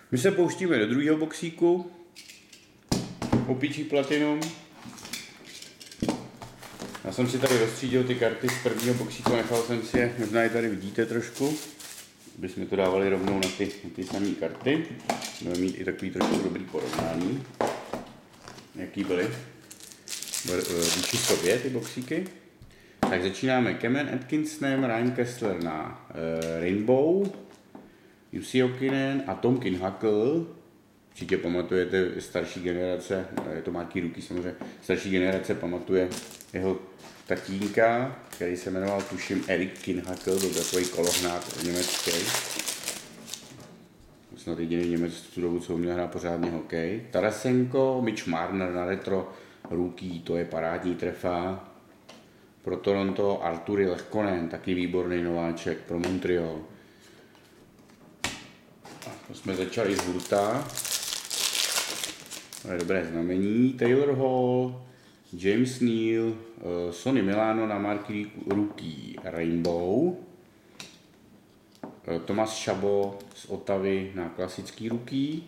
My se pouštíme do druhého boxíku. Opičí Platinum. Já jsem si tady rozstřídil ty karty z prvního boxíku, nechal jsem si je, možná je tady vidíte trošku, aby jsme to dávali rovnou na ty samé karty. Budeme mít i takový trošku dobrý porovnání, jaký byly vůči sobě ty boxíky. Tak začínáme Kemen Atkinsonem, Ryan Kesler na Rainbow, Jussi Jokinen a Tom Kinhackl. Určitě pamatujete starší generace, je to Marky Ruky samozřejmě, starší generace pamatuje jeho tatínka, který se jmenoval tuším Erik Kinhackl, byl takový kolohnát německý. Snad jediný Němec v tu dobu, co uměl hrát pořádně hokej. Tarasenko, Mitch Marner na retro Rookie, to je parádní trefa. Pro Toronto Arturi Lehkonen, taky výborný nováček pro Montreal. To jsme začali z hurta. To je dobré znamení. Taylor Hall, James Neal, Sonny Milano na Marky Rookie Rainbow. Tomas Chabot z Ottavy na klasický Rookie.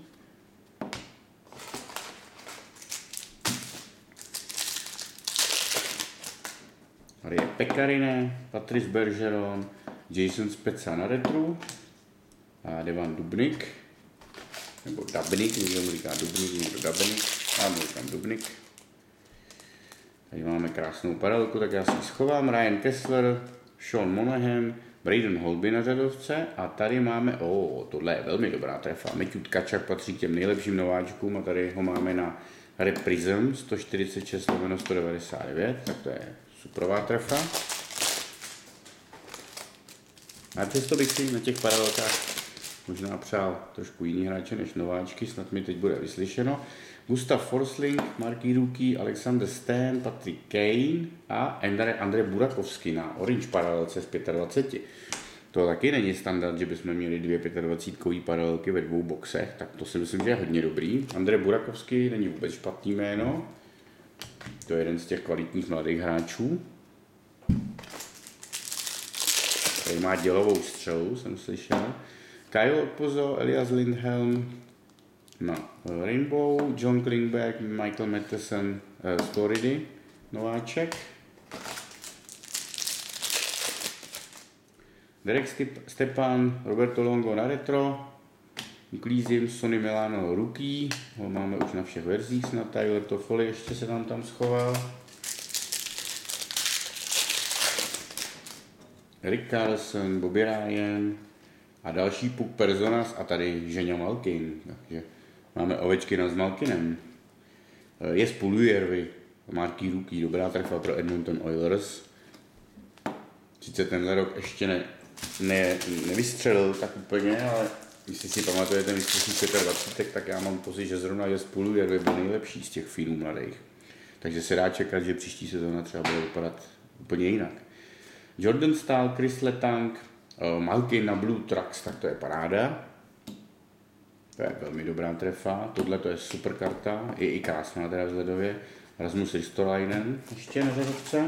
Marie Pekarine, Patrice Bergeron, Jason Spezza na retru a Devan Dubnyk, nebo Dubnyk, někdo mu říká Dubnyk, někdo Dubnyk, já mu říkám Dubnyk. Tady máme krásnou paralelku, tak já si ji schovám. Ryan Kesler, Sean Monahan, Braden Holtby na řadovce a tady máme, tohle je velmi dobrá trefa. Matthew Tkachuk patří k těm nejlepším nováčkům a tady ho máme na Red Prism 146/199, tak to je superová trefa. A přesto bych si na těch paralelkách možná přál trošku jiný hráče než nováčky, snad mi teď bude vyslyšeno. Gustav Forsling, Marky Rookie, Alexander Stan, Patrick Kane a Andrej Burakovsky na orange paralelce z 25. To taky není standard, že bychom měli dvě 25kový paralelky ve dvou boxech, tak to si myslím, že je hodně dobrý. Andrej Burakovsky není vůbec špatný jméno, to je jeden z těch kvalitních mladých hráčů. Tady má dělovou střelu, jsem slyšel. Kyle Okposo, Elias Lindholm na Rainbow, John Klingberg, Michael Matheson z Floridy, nováček. Derek Stepan, Roberto Longo na retro, Niklízim, Sonny Milano Rookie, ho máme už na všech verzích, snad Tyler Toffoli ještě se tam schoval. Rick Carlson, Bobby Ryan a další Puk Personas a tady Ženja Malkin, takže máme Ovečkina s Malkinem. Je z Pulujärvi, Marky Rookie, dobrá trefa pro Edmonton Oilers. Sice tenhle rok ještě nevystřelil tak úplně, ale jestli si pamatujete mistrovství 25, tak já mám pocit, že zrovna je z Pulujärvi byl nejlepší z těch Finů mladých. Takže se dá čekat, že příští sezóna třeba bude vypadat úplně jinak. Jordan Staal, Chris Letang, Malkin na Blue Trucks, tak to je paráda. To je velmi dobrá trefa, tohle to je super karta, je i krásná teda vzhledově. Rasmus Ristolainen ještě na řadovce.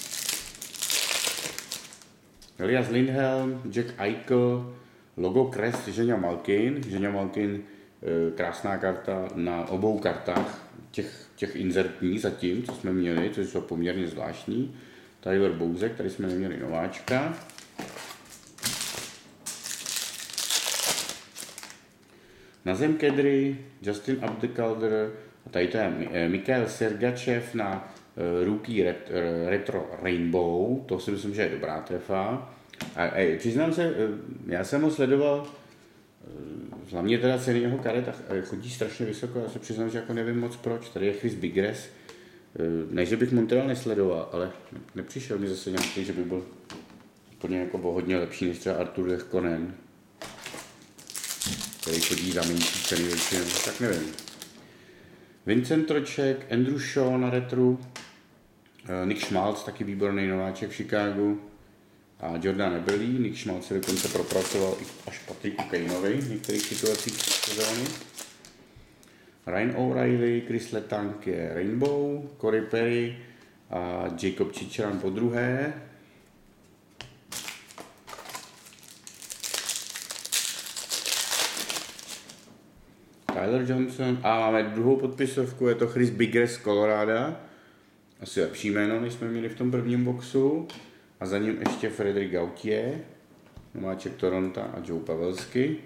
Elias Lindholm, Jack Eichel, logo Crest, Ženja Malkin. Ženja Malkin, krásná karta na obou kartách těch inzertních zatím, co jsme měli, což jsou poměrně zvláštní. Tyler Bouzek, tady jsme neměli nováčka. Nazem Kedry, Justin Abdelkader, a tady to je Mikhail Sergachev na Rookie Retro Rainbow, to si myslím, že je dobrá trefa. A přiznám se, já jsem ho sledoval, hlavně teda ceny jeho karet chodí strašně vysoko, já se přiznám, že jako nevím moc proč, tady je Chris Bigres, ne, že bych Montreal nesledoval, ale nepřišel mi zase nějaký, že by byl úplně jako hodně lepší než třeba Artur Lehkonen, který chodí za menší ceny většinou, tak nevím. Vincent Troček, Andrew Shaw na retru, Nick Schmaltz, taky výborný nováček v Chicagu a Jordan Eberle. Nick Schmaltz se dokonce propracoval až Patricku Kaneovi v některých situacích sezóny. Ryan O'Reilly, Chris Letang je Rainbow, Corey Perry a Jacob Chichran po druhé. Tyler Johnson a máme druhou podpisovku, je to Chris Bigger z Colorado. Asi lepší jméno, než jsme měli v tom prvním boxu. A za ním ještě Frédéric Gauthier, nováček Toronto a Joe Pavelski.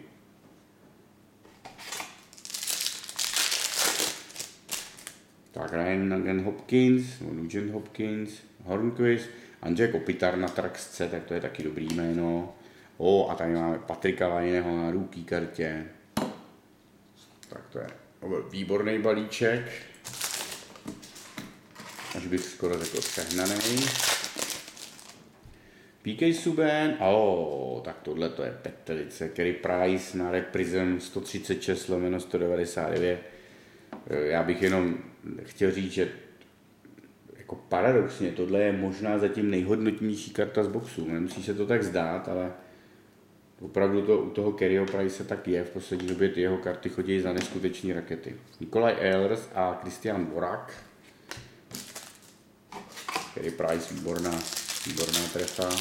Tak Ryan Nugent Hopkins, Nugent Hopkins, Hornquist, Andrzej Kopitar na Traxce, tak to je taky dobrý jméno. A tady máme Patrika Laineho na rookie kartě. Tak to je výborný balíček. Až bych skoro řekl přehnaný. PK Subban, tak tohle to je petelice. Carey Price na Reprism 136/199. Já bych jenom chtěl říct, že jako paradoxně tohle je možná zatím nejhodnotnější karta z boxu. Nemusí se to tak zdát, ale opravdu to u toho Careyho Price tak je. V poslední době ty jeho karty chodí za neskuteční rakety. Nikolaj Ehlers a Christian Dvorak. Carey Price, výborná trefa.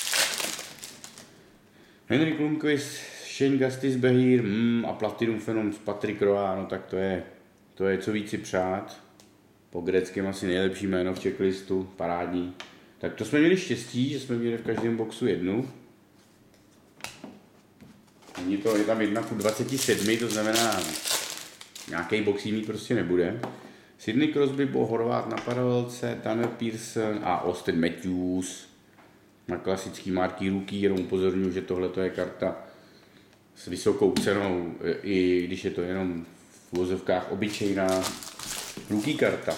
Henrik Lundqvist, Shane Gostisbehere a Platinum Phenom Patrick Roy, no tak to je co víc si přát. Po greckém asi nejlepší jméno v checklistu, parádní. Tak to jsme měli štěstí, že jsme měli v každém boxu jednu. Je tam 1/27, to znamená, nějaký box mít prostě nebude. Sidney Crosby, Bo Horvat na paralelce, Tanner Pearson a Austin Matthews na klasický marquee rookie, jenom upozorňuji, že tohle je karta s vysokou cenou, i když je to jenom v uvozovkách obyčejná rookie karta.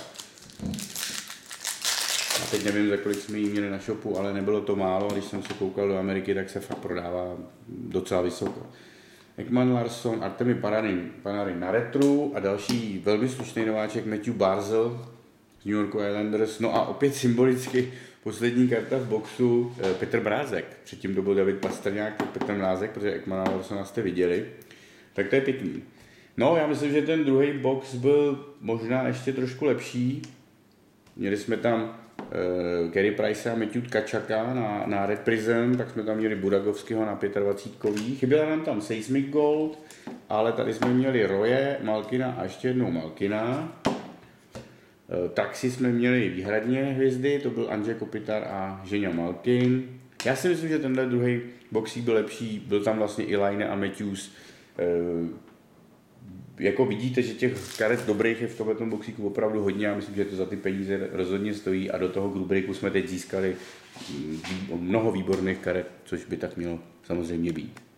A teď nevím, za kolik jsme ji měli na shopu, ale nebylo to málo, když jsem se koukal do Ameriky, tak se fakt prodává docela vysoko. Ekman Larsson, Artemi Panarin na retru a další velmi slušný nováček Matthew Barzal z New York Islanders. No a opět symbolicky poslední karta v boxu Petr Brázek. Předtím to byl David Pastrňák, Petr Brázek, protože Ekmana Larssona jste viděli. Tak to je pěkný. No, já myslím, že ten druhý box byl možná ještě trošku lepší. Měli jsme tam Carey Price a Matthew Tkachaka na Red Prism, tak jsme tam měli Buragovského na 25kový. Chyběla nám tam Seismic Gold, ale tady jsme měli Roye, Malkina a ještě jednou Malkina. Taxi jsme měli výhradně hvězdy, to byl Andrzej Kopitar a Ženja Malkin. Já si myslím, že tenhle druhý boxík byl lepší, byl tam vlastně i Laine a Matthews. Jako vidíte, že těch karet dobrých je v tomto boxíku opravdu hodně, já myslím, že to za ty peníze rozhodně stojí a do toho group breaku jsme teď získali mnoho výborných karet, což by tak mělo samozřejmě být.